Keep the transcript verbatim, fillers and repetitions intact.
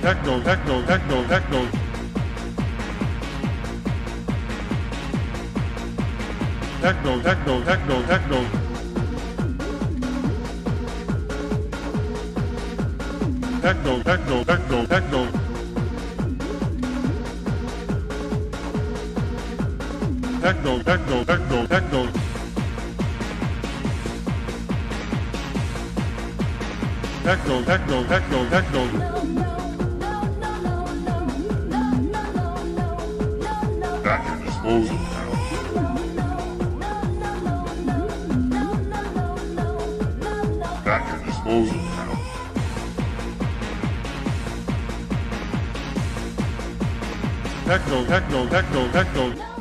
techno, techno, techno, techno. Techno, techno, techno, techno. Techno, techno, techno, techno. Techno, techno, techno, techno. Techno, techno, techno, techno. Back in disposal now. Back in disposal now. Techno, techno, techno, techno.